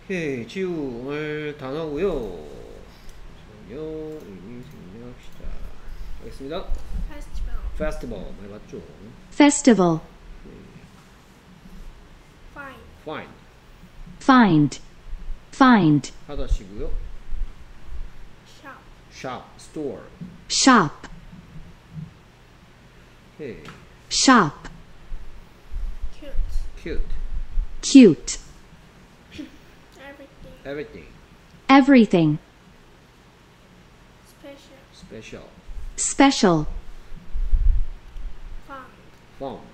오케이, 지우 오늘 단어고요. 잠시만요. 의미 생략합시다. 하겠습니다. Festival. Festival 많이 봤죠? Festival. Find. Find Find. Find. 하다시고요. Shop. Shop, store. Shop. 오케이, Shop. Cute. cute. Cute. Everything. Everything. Everything. Special. Special. Special. Found. Found.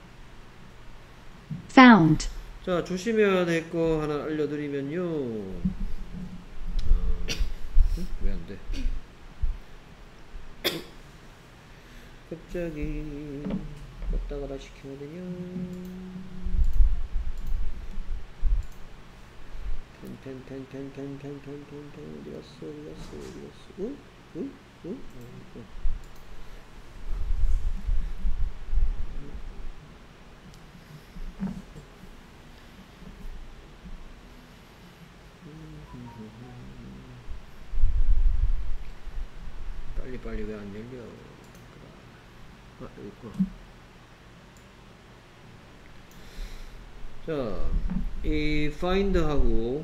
Found. 자, 조심해야 될 거 하나 알려드리면요. 왜 안 돼? 갑자기 껐다가 다시 켜거든요. 텐텐텐텐텐텐텐텐텐 어디 갔어? 어디 갔어? 어디 갔어? 응? 응? 응? 빨리 왜 안 열려? 아, 여기 있구나. 자, 이 find하고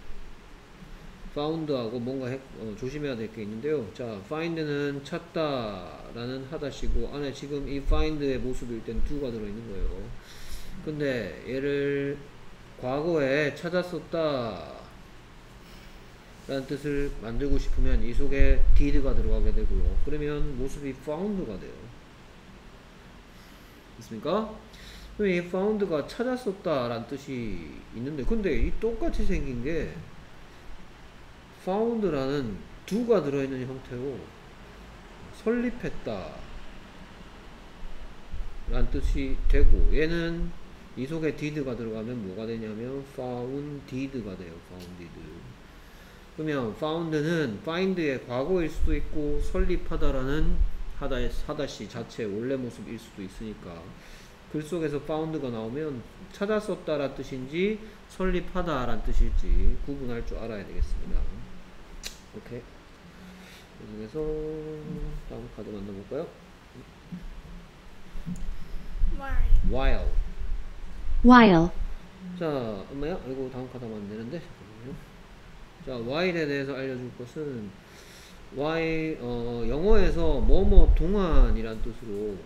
found하고 뭔가 조심해야 될 게 있는데요. 자, find는 찾다라는 하다시고 안에 지금 이 find의 모습일 땐 do가 들어있는 거예요. 근데 얘를 과거에 찾았었다 라는 뜻을 만들고 싶으면 이 속에 did가 들어가게 되고요. 그러면 모습이 found가 돼요. 됐습니까? 이 found가 찾았었다 라는 뜻이 있는데 근데 이 똑같이 생긴 게 found라는 do가 들어있는 형태로 설립했다 라는 뜻이 되고 얘는 이 속에 did가 들어가면 뭐가 되냐면 founded가 돼요. founded. 그러면 found는 find의 과거일 수도 있고 설립하다라는 하다시 자체의 원래 모습일 수도 있으니까 글 속에서 found가 나오면 찾았었다라는 뜻인지 설립하다라는 뜻일지 구분할 줄 알아야 되겠습니다. 오케이. 그래서 다음 카드 만나볼까요? While. While. 자, 엄마야, 이거 다음 카드 하면 안 되는데. 잠깐만요. 자, while에 대해서 알려줄 것은 while 영어에서 뭐뭐 동안이란 뜻으로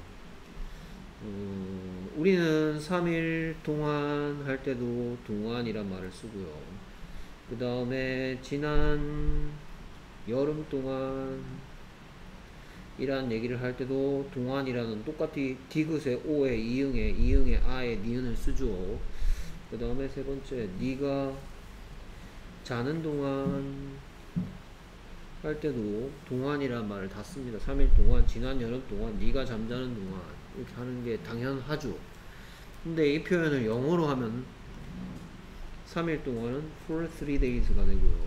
우리는 3일 동안 할 때도 동안이란 말을 쓰고요. 그 다음에 지난 여름 동안 이란 얘기를 할 때도 동안이라는 똑같이 디귿의 오에 이응에 아에 니은을 쓰죠. 그 다음에 세 번째 네가 자는 동안 할 때도 동안이란 말을 다 씁니다. 3일 동안, 지난 여름 동안, 네가 잠자는 동안 이렇게 하는 게 당연하죠. 근데 이 표현을 영어로 하면 3일 동안은 for 3 days가 되고요.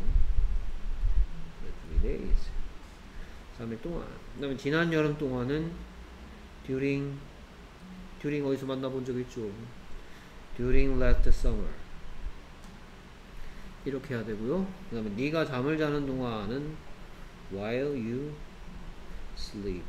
3 days 3일 동안. 그 다음에 지난 여름 동안은 during 어디서 만나본 적 있죠? during last summer 이렇게 해야 되고요. 그 다음에 네가 잠을 자는 동안은 while you sleep.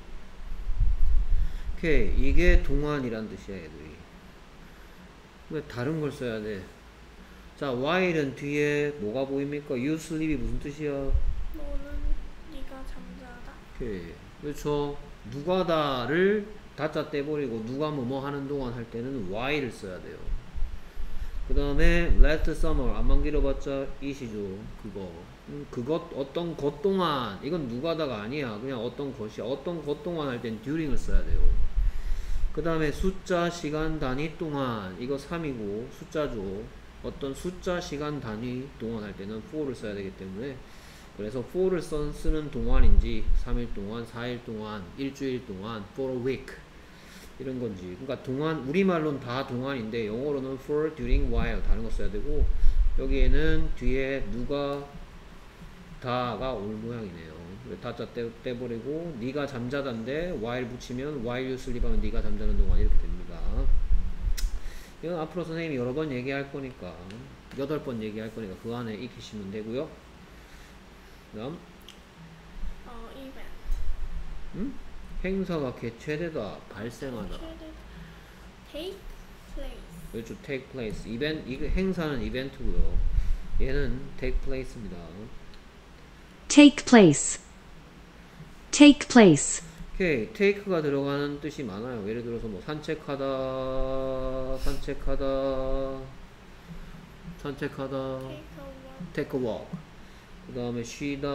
오케이, 이게 동안이란 뜻이야 얘들이. 왜 다른 걸 써야 돼? 자, while은 뒤에 뭐가 보입니까? you sleep이 무슨 뜻이야? 너는 네가 잠자다. 오케이, 그렇죠. 누가다를 다짜 떼버리고 누가 뭐뭐 하는 동안 할 때는 while을 써야 돼요. 그 다음에 last summer 안만 길어봤자 it이죠. 그것 어떤 것 동안 이건 누가다가 아니야. 그냥 어떤 것이야. 어떤 것 동안 할 땐 during을 써야 돼요. 그 다음에 숫자 시간 단위 동안 이거 3이고 숫자죠. 어떤 숫자 시간 단위 동안 할 때는 for를 써야 되기 때문에 그래서 for를 쓰는 동안인지 3일 동안, 4일 동안, 일주일 동안, for a week 이런 건지. 그러니까 동안, 우리말로는 다 동안인데 영어로는 for, during, while 다른 거 써야 되고 여기에는 뒤에 누가 다가 올 모양이네요. 다짜 떼버리고 네가 잠자단데 while 붙이면 while you sleep 하면 네가 잠자는 동안 이렇게 됩니다. 이건 앞으로 선생님이 여러 번 얘기할 거니까 8번 얘기할 거니까 그 안에 익히시면 되고요. 그다음 event. 행사가 개최되다, 발생하다. Take place. 그렇죠. take place. 이게 행사는 이벤트고요. 얘는 take place입니다. Take place. Take place. 오케이. take가 들어가는 뜻이 많아요. 예를 들어서 뭐 산책하다, Take a walk. take a walk. 그 다음에 쉬다,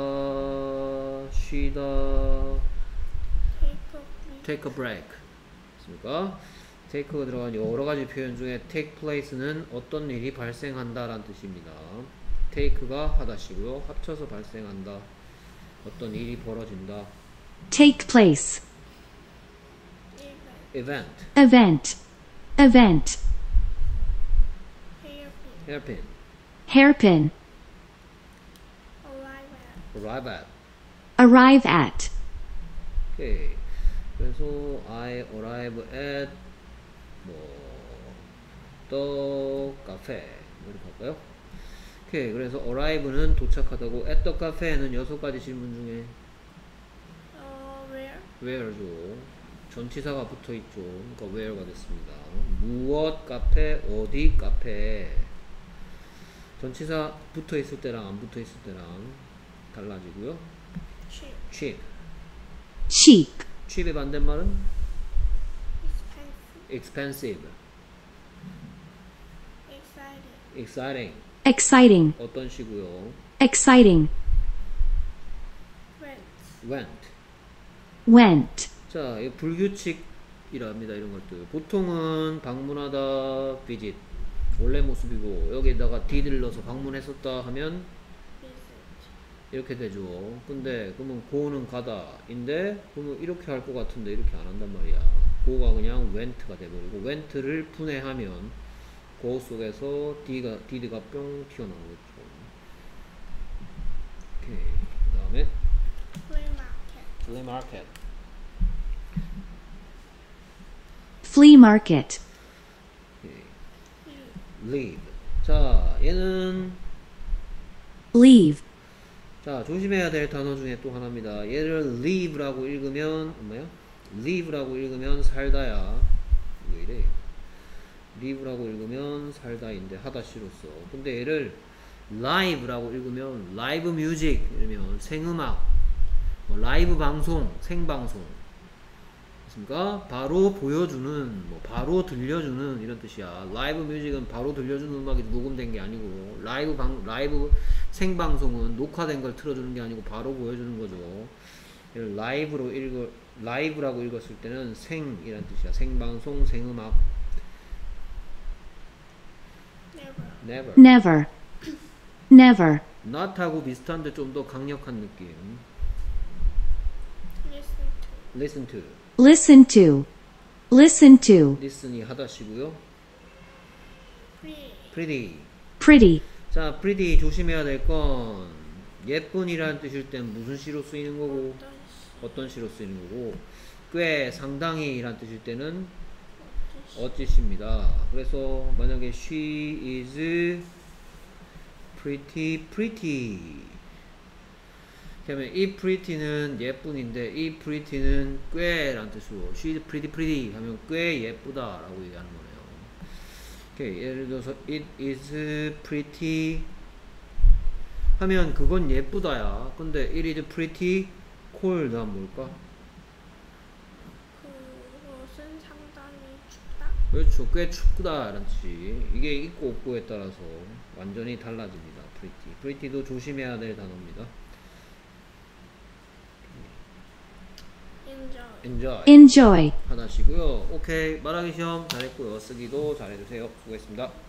Take a break. take a break. 맞습니까? take가 들어간 여러 가지 표현 중에 take place는 어떤 일이 발생한다 라는 뜻입니다. take가 하다시고요. 합쳐서 발생한다. 어떤 일이 벌어진다. Take place. Event. event, Event. Event. Hairpin. hairpin, Hairpin. Arrive at. arrive at. Arrive at. 오케이. 그래서 I arrive at the cafe 이렇게 할까요? 오케이. 그래서 arrive는 도착하다고, at the cafe는 6가지 질문 중에 Where? where죠. 전치사가 붙어있죠. 그러니까 where가 됐습니다. 무엇 카페, 어디 카페. 전치사 붙어있을 때랑 안 붙어있을 때랑 달라지고요. Cheap. cheap. Cheap. cheap의 반대말은 Expensive. expensive. Exciting. exciting. Exciting. 어떤 시고요. Exciting. Rent. went. Went. 자, 이 불규칙이랍니다. 이런 것들. 보통은 방문하다, visit. 원래 모습이고, 여기에다가 did를 넣어서 방문했었다 하면 Visit. 이렇게 되죠. 근데 그러면 go는 가다인데, 그러면 이렇게 할 것 같은데 이렇게 안 한단 말이야. go가 그냥 went가 돼버리고, went를 분해하면 go 속에서 did가 뿅 튀어나오겠죠. 오케이. 그 다음에 Flea market. flea market. Flea market. leave. 자, 얘는 Leave. 자, 조심해야 될 단어 중에 또 하나입니다. 얘를 leave라고 읽으면 뭐예요? leave라고 읽으면 살다야. 왜 이래? leave라고 읽으면 살다인데 하다시로서. 근데 얘를 live라고 읽으면 live music 이러면 생음악, 뭐 라이브 방송, 생방송. 그러니까 바로 보여주는, 뭐 바로 들려주는 이런 뜻이야. 라이브 뮤직은 바로 들려주는 음악이 녹음된 게 아니고, 라이브 생방송은 녹화된 걸 틀어주는 게 아니고 바로 보여주는 거죠. 얘를 라이브라고 읽었을 때는 생이란 뜻이야. 생방송, 생음악. Never. never. Never. Never. not하고 비슷한데 좀 더 강력한 느낌. Listen to. listen to. Listen to. Listen to. listen이 하다시고요. Pretty. pretty. Pretty. 자, pretty 조심해야 될 건 예쁜이라는 뜻일 땐 무슨 시로 쓰이는 거고 어떤 시로 쓰이는 거고, 꽤 상당히 이란 뜻일 때는 어찌시입니다. 그래서 만약에 she is pretty 그러면 이 pretty는 예쁜인데 이 pretty는 꽤란 뜻으로 she is pretty 하면 꽤 예쁘다 라고 얘기하는 거네요. 오케이. 예를 들어서 it is pretty 하면 그건 예쁘다야. 근데 it is pretty cold 하면 뭘까? 그것은 상당히 춥다. 그렇죠. 꽤 춥다 라는 뜻이. 이게 있고 없고에 따라서 완전히 달라집니다. pretty도 조심해야 될 단어입니다. Enjoy. Enjoy. 하나시고요. 오케이. 말하기 시험 잘했고요. 쓰기도 잘해주세요. 수고했습니다.